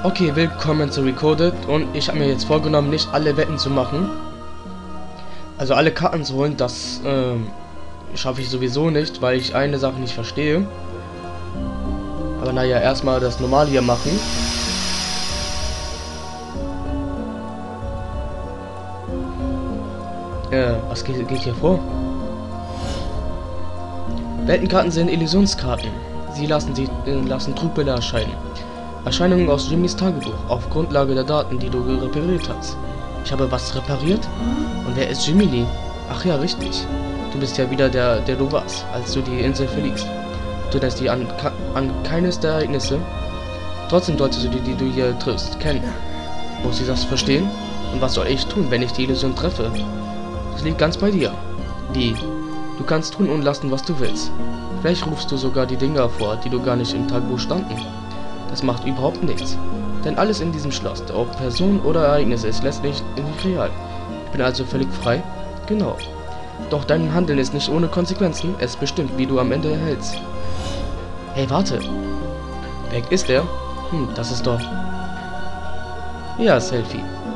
Okay, willkommen zu Recoded und ich habe mir jetzt vorgenommen, nicht alle Wetten zu machen. Also alle Karten zu holen, das schaffe ich sowieso nicht, weil ich eine Sache nicht verstehe. Aber naja, erstmal das Normale hier machen. Was geht hier vor? Weltenkarten sind Illusionskarten. Sie lassen Trugbilder erscheinen. Erscheinungen aus Jimmys Tagebuch auf Grundlage der Daten, die du repariert hast. Ich habe was repariert? Und wer ist Jimmy Lee? Ach ja, richtig. Du bist ja wieder der du warst, als du die Insel verließt. Du erinnerst dich an keines der Ereignisse. Trotzdem solltest du die du hier triffst, kennen. Muss ich das verstehen? Und was soll ich tun, wenn ich die Illusion treffe? Das liegt ganz bei dir. Wie? Du kannst tun und lassen, was du willst. Vielleicht rufst du sogar die Dinge hervor, die du gar nicht im Tagebuch standen. Das macht überhaupt nichts. Denn alles in diesem Schloss, ob Person oder Ereignis, ist letztlich nicht real. Ich bin also völlig frei? Genau. Doch dein Handeln ist nicht ohne Konsequenzen. Es bestimmt, wie du am Ende erhältst. Hey, warte. Weg ist er? Das ist doch... Ja, Selfie.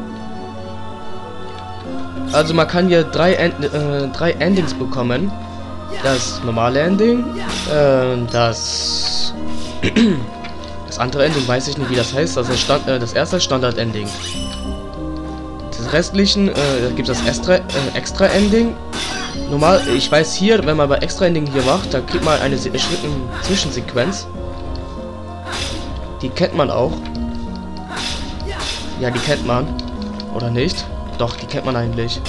Also man kann hier drei Endings bekommen. Das normale Ending, das andere Ending weiß ich nicht, wie das heißt. Das erste Standard-Ending. Das restlichen, da gibt es das extra Ending. Normal, ich weiß hier, wenn man bei extra Ending hier macht, dann kriegt man eine Zwischensequenz. Die kennt man auch. Ja, die kennt man. Oder nicht? Doch, die kennt man eigentlich.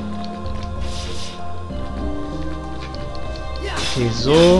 Okay, so.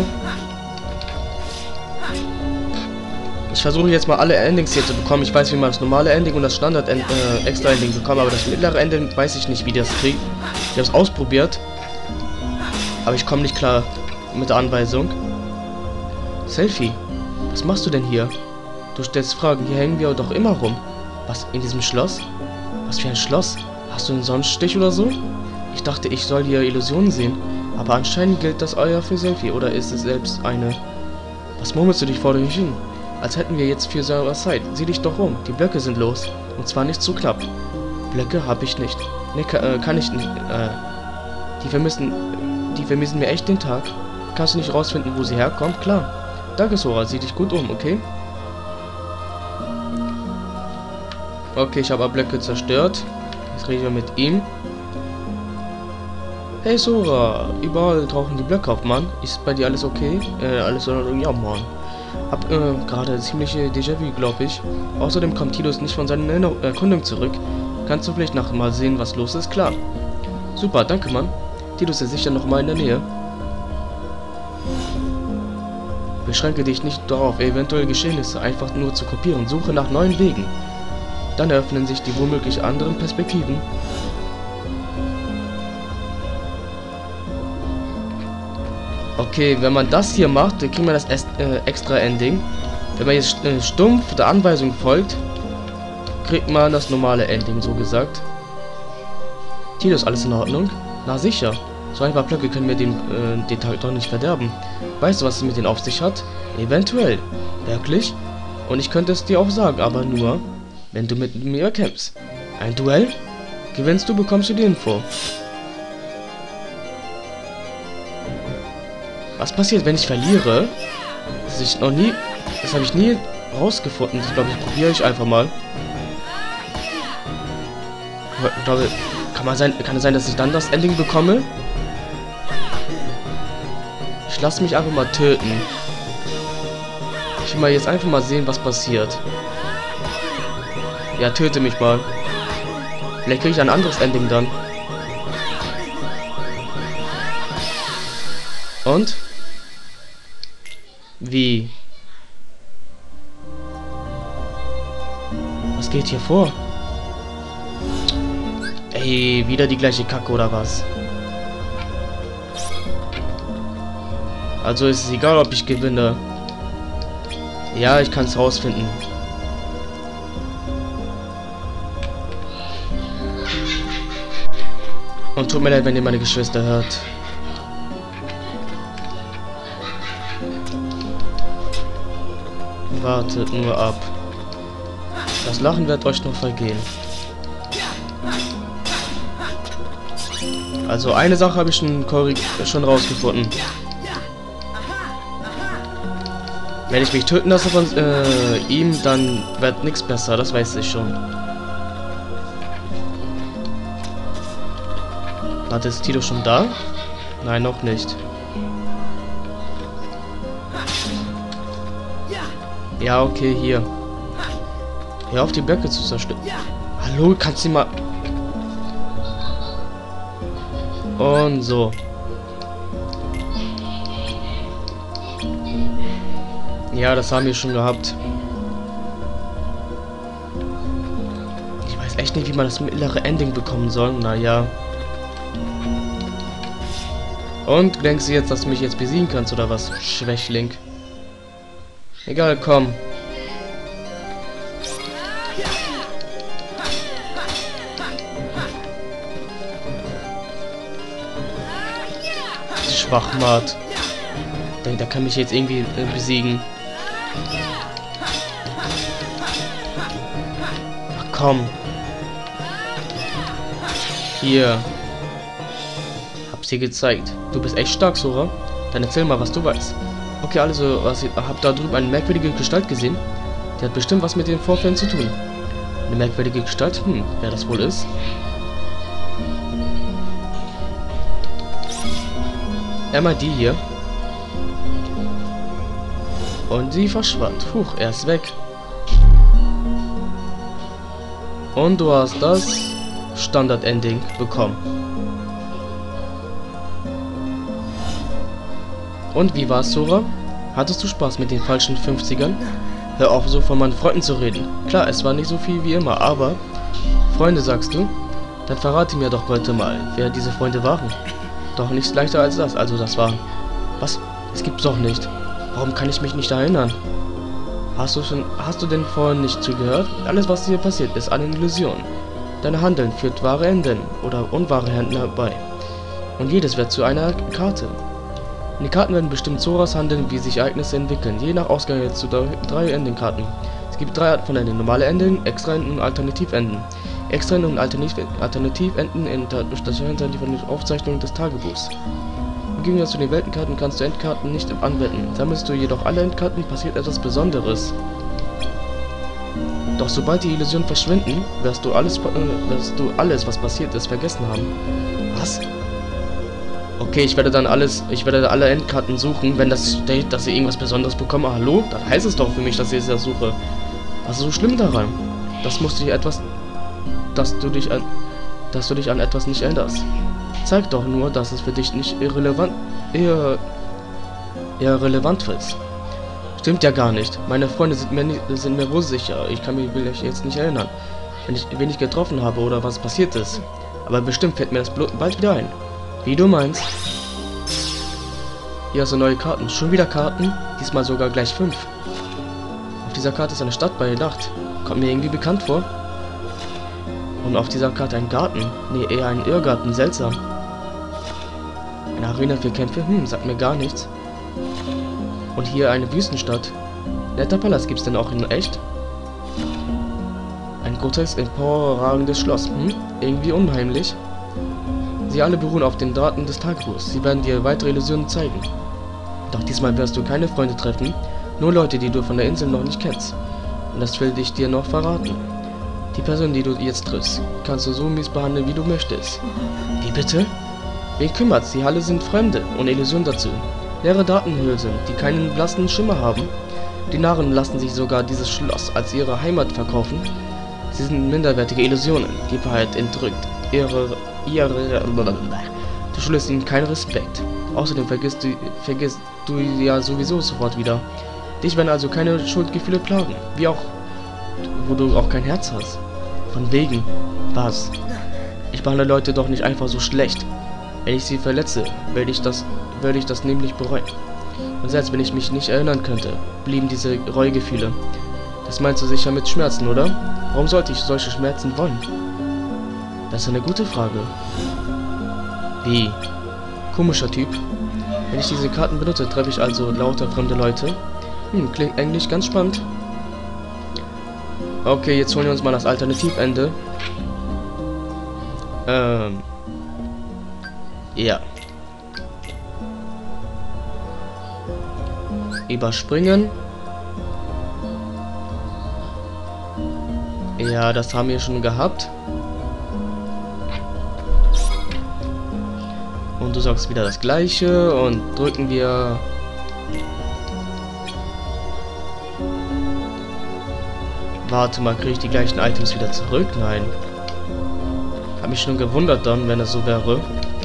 Ich versuche jetzt mal alle Endings hier zu bekommen. Ich weiß, wie man das normale Ending und das Standard extra Ending bekommt, aber das mittlere Ending weiß ich nicht, wie das kriegt. Ich habe es ausprobiert, aber ich komme nicht klar mit der Anweisung. Selfie, was machst du denn hier? Du stellst Fragen, hier hängen wir doch immer rum. Was, in diesem Schloss? Was für ein Schloss? Hast du einen Sonnenstich oder so? Ich dachte, ich soll hier Illusionen sehen, aber anscheinend gilt das euer für Selfie, oder ist es selbst eine... Was murmelst du dich vor dich hin? Als hätten wir jetzt für so was Zeit. Sieh dich doch um. Die Blöcke sind los. Und zwar nicht zu knapp. Blöcke habe ich nicht. Ne, kann ich nicht. Die vermissen mir echt den Tag. Kannst du nicht rausfinden, wo sie herkommt? Klar. Danke, Sora. Sieh dich gut um, okay? Okay, ich habe Blöcke zerstört. Jetzt rede ich mit ihm. Hey, Sora. Überall tauchen die Blöcke auf, Mann. Ist bei dir alles okay? Alles in Ordnung? Ja, Mann. Hab gerade ziemliche Déjà-vu, glaube ich. Außerdem kommt Tidus nicht von seiner Erkundung zurück. Kannst du vielleicht nachher mal sehen, was los ist? Klar. Super, danke, Mann. Tidus ist sicher noch mal in der Nähe. Beschränke dich nicht darauf, eventuelle Geschehnisse einfach nur zu kopieren. Suche nach neuen Wegen. Dann eröffnen sich die womöglich anderen Perspektiven. Okay, wenn man das hier macht, dann kriegt man das extra Ending. Wenn man jetzt stumpf der Anweisung folgt, kriegt man das normale Ending, so gesagt. Tidus, alles in Ordnung? Na sicher. So ein paar Blöcke können wir den Tag doch nicht verderben. Weißt du, was es mit denen auf sich hat? Eventuell. Wirklich? Und ich könnte es dir auch sagen, aber nur, wenn du mit mir kämpfst. Ein Duell? Gewinnst du, bekommst du die Info. Was passiert, wenn ich verliere? Das habe ich nie rausgefunden. Ich glaube, ich probiere einfach mal. Ich glaube, kann es sein, dass ich dann das Ending bekomme? Ich lasse mich einfach mal töten. Ich will mal jetzt einfach mal sehen, was passiert. Ja, töte mich mal. Vielleicht kriege ich ein anderes Ending dann. Und? Wie? Was geht hier vor? Ey, wieder die gleiche Kacke oder was? Also ist es egal, ob ich gewinne. Ja, ich kann es rausfinden. Und tut mir leid, wenn ihr meine Geschwister hört. Wartet nur ab. Das Lachen wird euch noch vergehen. Also eine Sache habe ich schon rausgefunden. Wenn ich mich töten lasse von ihm, dann wird nichts besser, das weiß ich schon. Warte, ist Tito schon da? Nein, noch nicht. Ja, okay, hier. Hör auf, die Blöcke zu zerstören. Hallo, kannst du mal... Und so. Ja, das haben wir schon gehabt. Ich weiß echt nicht, wie man das mittlere Ending bekommen soll. Naja. Und denkst du jetzt, dass du mich jetzt besiegen kannst, oder was? Schwächling. Egal, komm. Schwachmat. Der kann mich jetzt irgendwie besiegen. Ach komm. Hier. Hab's dir gezeigt. Du bist echt stark, Sora. Dann erzähl mal, was du weißt. Okay, also, hab da drüben eine merkwürdige Gestalt gesehen. Die hat bestimmt was mit den Vorfällen zu tun. Eine merkwürdige Gestalt? Wer das wohl ist? Einmal die hier. Und sie verschwand. Huch, er ist weg. Und du hast das Standard-Ending bekommen. Und wie war's, Sora? Hattest du Spaß mit den falschen 50ern? Hör auf, so von meinen Freunden zu reden. Klar, es war nicht so viel wie immer, aber... Freunde, sagst du? Dann verrate mir doch heute mal, wer diese Freunde waren. Doch nichts leichter als das, also das war... Was? Es gibt's doch nicht. Warum kann ich mich nicht erinnern? Hast du denn vorhin nicht zugehört? Alles, was hier passiert, ist eine Illusion. Dein Handeln führt wahre Enden oder unwahre Enden herbei. Und jedes wird zu einer Karte. In die Karten werden bestimmt Soras Handeln, wie sich Ereignisse entwickeln, je nach Ausgang jetzt zu 3 Ending-Karten. Es gibt 3 Arten von Enden: normale Enden, Extra-Enden und Alternativenden. Extra-Enden und Alternativenden unterscheiden sich von der Aufzeichnung des Tagebuchs. Im Gegensatz zu den Weltenkarten kannst du Endkarten nicht anwenden. Sammelst du jedoch alle Endkarten, passiert etwas Besonderes. Doch sobald die Illusionen verschwinden, wirst du alles, was passiert ist, vergessen haben. Was? Okay, ich werde alle Endkarten suchen, wenn das steht, dass ich irgendwas Besonderes bekomme. Hallo? Dann heißt es doch für mich, dass ich es ja suche. Was ist so schlimm daran? Dass du dich an etwas nicht erinnerst. Zeigt doch nur, dass es für dich nicht irrelevant ist. Stimmt ja gar nicht. Meine Freunde sind mir wohl sicher. Ich kann mich jetzt nicht erinnern, wen ich getroffen habe oder was passiert ist. Aber bestimmt fällt mir das bald wieder ein. Wie du meinst. Hier hast du neue Karten. Schon wieder Karten? Diesmal sogar gleich 5. Auf dieser Karte ist eine Stadt bei Nacht. Kommt mir irgendwie bekannt vor. Und auf dieser Karte ein Garten. Nee, eher ein Irrgarten. Seltsam. Eine Arena für Kämpfe? Sagt mir gar nichts. Und hier eine Wüstenstadt. Netter Palast gibt's denn auch in echt? Ein großes, emporragendes Schloss. Irgendwie unheimlich. Sie alle beruhen auf den Daten des Tagebuchs. Sie werden dir weitere Illusionen zeigen. Doch diesmal wirst du keine Freunde treffen, nur Leute, die du von der Insel noch nicht kennst. Und das will ich dir noch verraten. Die Person, die du jetzt triffst, kannst du so mies behandeln, wie du möchtest. Wie bitte? Wen kümmert's? Die alle sind Fremde und Illusionen dazu. Leere Datenhülsen, die keinen blassen Schimmer haben. Die Narren lassen sich sogar dieses Schloss als ihre Heimat verkaufen. Sie sind minderwertige Illusionen, die Wahrheit entrückt. Du schuldest ihnen keinen Respekt. Außerdem vergisst du ja sowieso sofort wieder. Dich werden also keine Schuldgefühle plagen. Wo du auch kein Herz hast. Von wegen. Was? Ich behandle Leute doch nicht einfach so schlecht. Wenn ich sie verletze, werde ich das nämlich bereuen. Und selbst wenn ich mich nicht erinnern könnte, blieben diese Reuegefühle. Das meinst du sicher mit Schmerzen, oder? Warum sollte ich solche Schmerzen wollen? Das ist eine gute Frage. Wie? Komischer Typ. Wenn ich diese Karten benutze, treffe ich also lauter fremde Leute. Klingt eigentlich ganz spannend. Okay, jetzt holen wir uns mal das Alternativende. Ja. Überspringen. Ja, das haben wir schon gehabt. Und du sagst wieder das gleiche und drücken wir... Warte mal, kriege ich die gleichen Items wieder zurück? Nein. Hab mich schon gewundert dann, wenn es so wäre.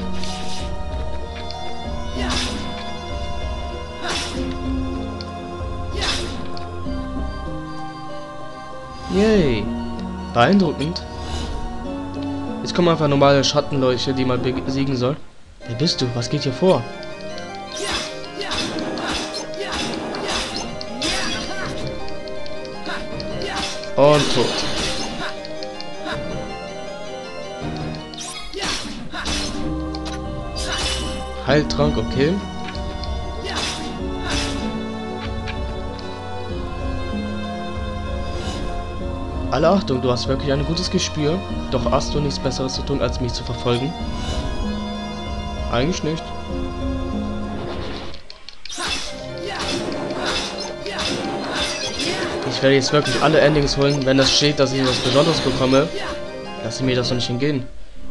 Yay. Beeindruckend. Jetzt kommen einfach normale Schattenleuchte, die man besiegen soll. Wer bist du? Was geht hier vor? Und tot. Heiltrank, okay. Alle Achtung, du hast wirklich ein gutes Gespür. Doch hast du nichts Besseres zu tun, als mich zu verfolgen? Eigentlich nicht. Ich werde jetzt wirklich alle Endings holen, wenn das steht, dass ich was Besonderes bekomme. Lass mir das doch nicht entgehen.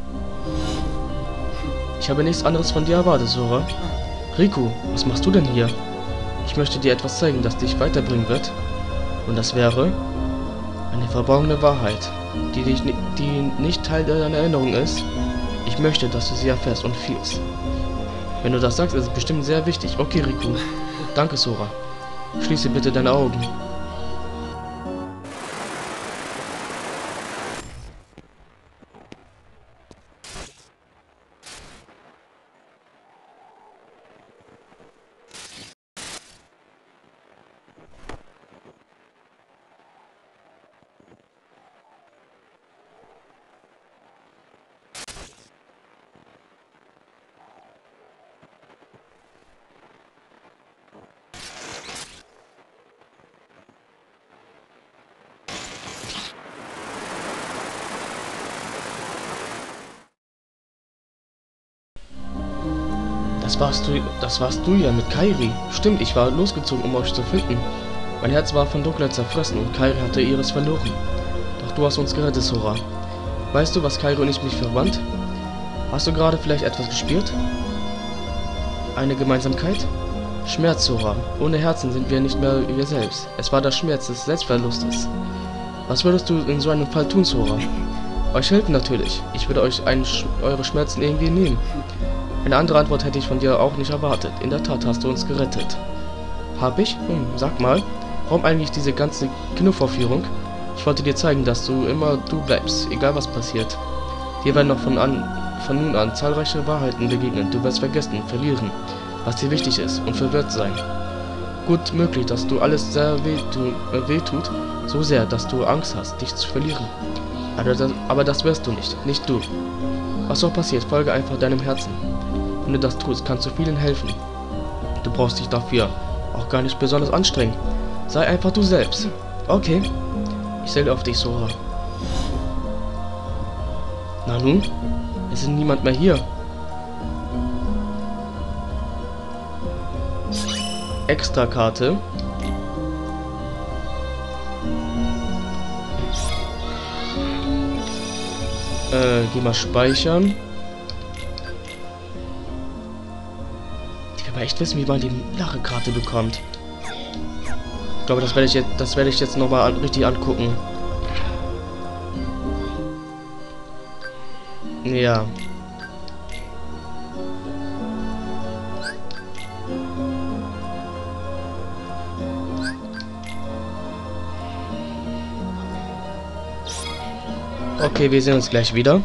Ich habe nichts anderes von dir erwartet, Sora. Riku, was machst du denn hier? Ich möchte dir etwas zeigen, das dich weiterbringen wird. Und das wäre eine verborgene Wahrheit, die nicht Teil deiner Erinnerung ist. Ich möchte, dass du sie erfährst und fühlst. Wenn du das sagst, ist es bestimmt sehr wichtig. Okay, Riku. Danke, Sora. Schließe bitte deine Augen. Das warst du ja mit Kairi. Stimmt, ich war losgezogen, um euch zu finden. Mein Herz war von Dunkelheit zerfressen und Kairi hatte ihres verloren. Doch du hast uns gerettet, Sora. Weißt du, was Kairi und ich mich verband? Hast du gerade vielleicht etwas gespürt? Eine Gemeinsamkeit? Schmerz, Sora. Ohne Herzen sind wir nicht mehr wir selbst. Es war der Schmerz des Selbstverlustes. Was würdest du in so einem Fall tun, Sora? Euch helfen natürlich. Ich würde euch eure Schmerzen irgendwie nehmen. Eine andere Antwort hätte ich von dir auch nicht erwartet. In der Tat hast du uns gerettet. Hab ich? Sag mal, warum eigentlich diese ganze Knuffaufführung? Ich wollte dir zeigen, dass du immer du bleibst, egal was passiert. Dir werden noch von nun an zahlreiche Wahrheiten begegnen. Du wirst vergessen, verlieren, was dir wichtig ist und verwirrt sein. Gut möglich, dass du alles sehr wehtut, so sehr, dass du Angst hast, dich zu verlieren. Aber das wirst du nicht, nicht du. Was auch passiert, folge einfach deinem Herzen. Wenn du das tust, kannst du vielen helfen. Du brauchst dich dafür auch gar nicht besonders anstrengen. Sei einfach du selbst. Okay. Ich zähle auf dich, Sora. Na nun? Es ist niemand mehr hier. Extrakarte. Geh mal speichern. Ich will aber echt wissen, wie man die Lachekarte bekommt. Ich glaube, das werde ich jetzt nochmal richtig angucken. Ja. Okay, wir sehen uns gleich wieder.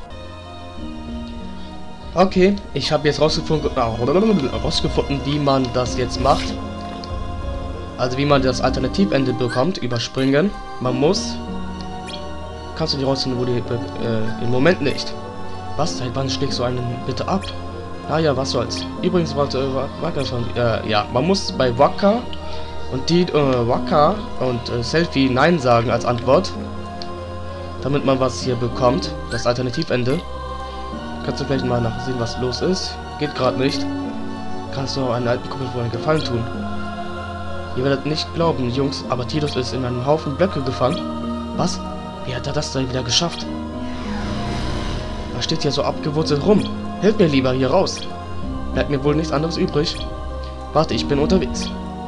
Okay, ich habe jetzt rausgefunden, wie man das jetzt macht. Also wie man das Alternativende bekommt, überspringen. Man muss... Kannst du die rausfinden, wo die... im Moment nicht. Was? Seit wann schlägst du einen bitte ab? Naja, was soll's. Übrigens wollte Wacker schon... ja, man muss bei Wacker Und die Waka und Selfie Nein sagen als Antwort. Damit man was hier bekommt. Das Alternativende. Kannst du vielleicht mal nachsehen, was los ist? Geht gerade nicht. Kannst du auch einen alten Kumpel wohl einen Gefallen tun? Ihr werdet nicht glauben, Jungs, aber Tidus ist in einem Haufen Blöcke gefangen. Was? Wie hat er das denn wieder geschafft? Er steht hier so abgewurzelt rum. Hilf mir lieber hier raus. Bleibt mir wohl nichts anderes übrig. Warte, ich bin unterwegs.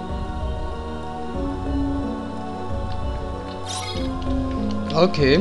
Okay.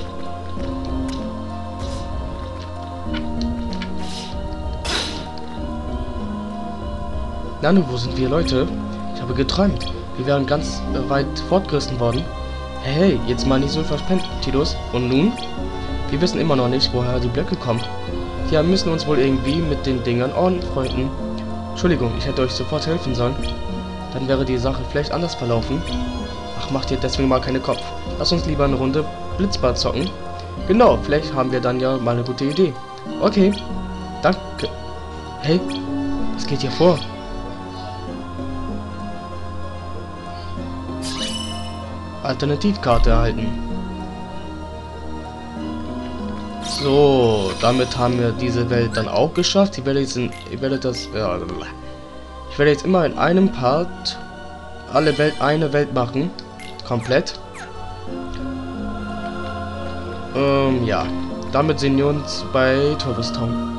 Nanu, wo sind wir, Leute? Ich habe geträumt. Wir wären ganz weit fortgerissen worden. Hey, jetzt mal nicht so verspennt, Tidus. Und nun? Wir wissen immer noch nicht, woher die Blöcke kommen. Ja, müssen uns wohl irgendwie mit den Dingern anfreunden. Entschuldigung, ich hätte euch sofort helfen sollen. Dann wäre die Sache vielleicht anders verlaufen. Ach, macht ihr deswegen mal keinen Kopf. Lass uns lieber eine Runde Blitzball zocken. Genau, vielleicht haben wir dann ja mal eine gute Idee. Okay, danke. Hey, was geht hier vor? Alternativkarte erhalten. So, damit haben wir diese Welt dann auch geschafft. Ich werde jetzt immer in einem Part eine Welt machen. Komplett. Ja. Damit sehen wir uns bei Turtles Town.